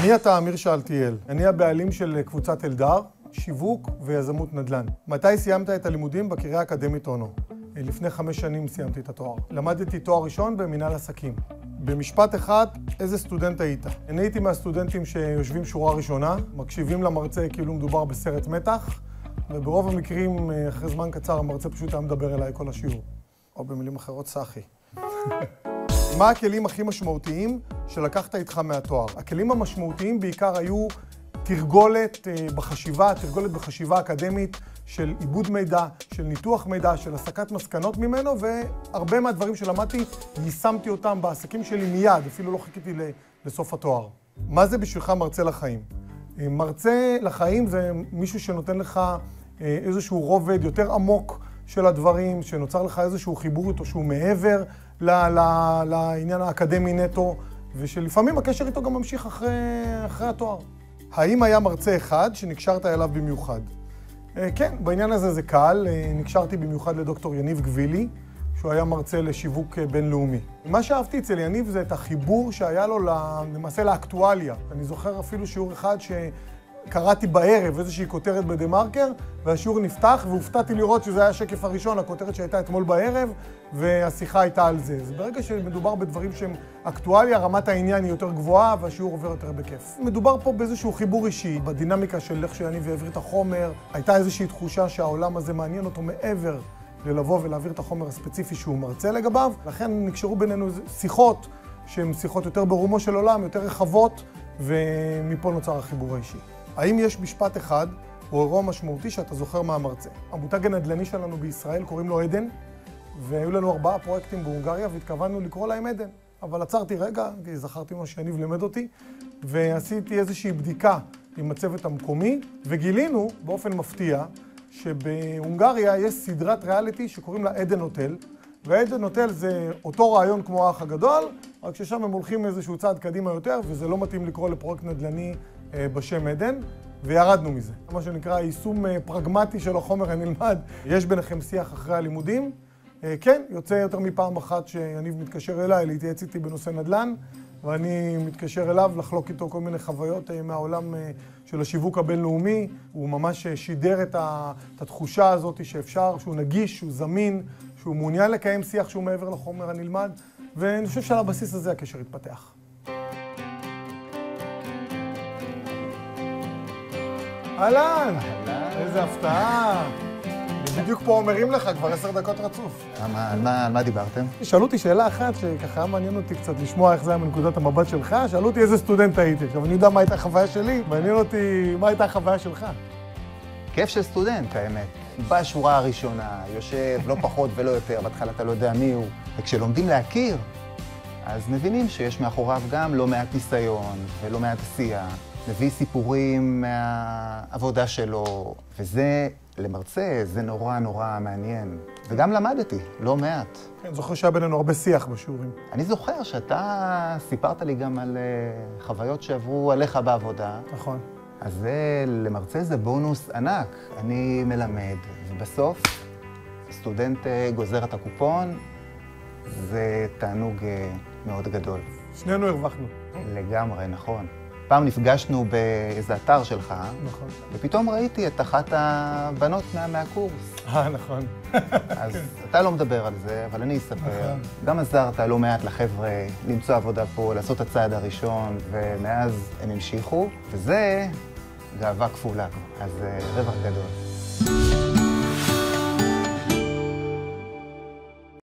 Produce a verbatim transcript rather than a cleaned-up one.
מי אתה, אמיר שאלתיאל? אני הבעלים של קבוצת אלדר, שיווק ויזמות נדל"ן. מתי סיימת את הלימודים? בקריה האקדמית אונו. לפני חמש שנים סיימתי את התואר. למדתי תואר ראשון במנהל עסקים. במשפט אחד, איזה סטודנט היית? אני הייתי מהסטודנטים שיושבים שורה ראשונה, מקשיבים למרצה כאילו מדובר בסרט מתח, וברוב המקרים, אחרי זמן קצר, המרצה פשוט היה מדבר אליי כל השיעור. או במילים אחרות, סחי. מה הכלים הכי משמעותיים שלקחת איתך מהתואר? הכלים המשמעותיים בעיקר היו תרגולת בחשיבה, תרגולת בחשיבה אקדמית של עיבוד מידע, של ניתוח מידע, של הסקת מסקנות ממנו, והרבה מהדברים שלמדתי, יישמתי אותם בעסקים שלי מיד, אפילו לא חיכיתי לסוף התואר. מה זה בשבילך מרצה לחיים? מרצה לחיים זה מישהו שנותן לך איזשהו רובד יותר עמוק של הדברים, שנוצר לך איזשהו חיבור איתו שהוא מעבר לעניין האקדמי נטו, ושלפעמים הקשר איתו גם ממשיך אחרי, אחרי התואר. האם היה מרצה אחד שנקשרת אליו במיוחד? כן, בעניין הזה זה קל. נקשרתי במיוחד לדוקטור יניב גבילי, שהוא היה מרצה לשיווק בינלאומי. מה שאהבתי אצל יניב זה את החיבור שהיה לו למעשה לאקטואליה. אני זוכר אפילו שיעור אחד שקראתי בערב איזושהי כותרת בדה-מרקר, והשיעור נפתח, והופתעתי לראות שזה היה השקף הראשון, הכותרת שהייתה אתמול בערב, והשיחה הייתה על זה. אז ברגע שמדובר בדברים שהם אקטואליה, רמת העניין היא יותר גבוהה, והשיעור עובר יותר בכיף. מדובר פה באיזשהו חיבור אישי, בדינמיקה של איך שיניב העביר את החומר. הייתה איזושהי תחושה שהעולם הזה מעניין אותו מעבר ללבוא ולהעביר את החומר הספציפי שהוא מרצה לגביו. לכן נקשרו בינינו שיחות שהן שיחות יותר ברומו של עולם, יותר רחבות, ומפה נוצר החיבור האישי. האם יש משפט אחד או אירוע משמעותי שאתה זוכר מהמרצה? המותג הנדל"ני שלנו בישראל קוראים לו עדן, והיו לנו ארבעה פרויקטים בהונגריה והתכוונו לקרוא להם עדן. אבל עצרתי רגע, כי זכרתי מה שיניב לימד אותי, ועשיתי איזושהי בדיקה עם הצוות המקומי, וגילינו באופן מפתיע שבהונגריה יש סדרת ריאליטי שקוראים לה עדן הוטל, ועדן הוטל זה אותו רעיון כמו האח הגדול, רק ששם הם הולכים איזשהו צעד קדימה יותר, וזה לא מתאים לקרוא לפרויקט נדל"ני בשם עדן, וירדנו מזה. מה שנקרא יישום פרגמטי של החומר הנלמד. יש ביניכם שיח אחרי הלימודים. כן, יוצא יותר מפעם אחת שיניב מתקשר אליי, להתייעץ איתי בנושא נדל"ן, ואני מתקשר אליו לחלוק איתו כל מיני חוויות מהעולם של השיווק הבינלאומי. הוא ממש שידר את התחושה הזאת שאפשר, שהוא נגיש, שהוא זמין, שהוא מעוניין לקיים שיח שהוא מעבר לחומר הנלמד, ואני חושב שעל הבסיס הזה הקשר התפתח. אהלן! איזה הפתעה! בדיוק פה אומרים לך, כבר עשר דקות רצוף. על מה דיברתם? שאלו אותי שאלה אחת שככה היה מעניין אותי קצת לשמוע איך זה היה מנקודת המבט שלך. שאלו אותי איזה סטודנט הייתי. עכשיו אני יודע מה הייתה החוויה שלי, מעניין אותי מה הייתה החוויה שלך. כיף של סטודנט, האמת. בשורה הראשונה, יושב לא פחות ולא יותר, בהתחלה אתה לא יודע מי הוא. וכשלומדים להכיר, אז מבינים שיש מאחוריו גם לא מעט ניסיון ולא מעט עשייה. מביא סיפורים מהעבודה שלו, וזה, למרצה, זה נורא נורא מעניין. וגם למדתי, לא מעט. כן, זוכר שהיה בינינו הרבה שיח בשיעורים. אני זוכר שאתה סיפרת לי גם על חוויות שעברו עליך בעבודה. נכון. אז זה, למרצה זה בונוס ענק. אני מלמד, ובסוף, סטודנט גוזר את הקופון, זה תענוג מאוד גדול. שנינו הרווחנו. לגמרי, נכון. פעם נפגשנו באיזה אתר שלך, נכון. ופתאום ראיתי את אחת הבנות מה, מהקורס. אה, נכון. אז אתה לא מדבר על זה, אבל אני אספר. נכון. גם עזרת לא מעט לחבר'ה למצוא עבודה פה, לעשות את הצעד הראשון, ומאז הם המשיכו, וזה גאווה כפולה, אז רווח גדול.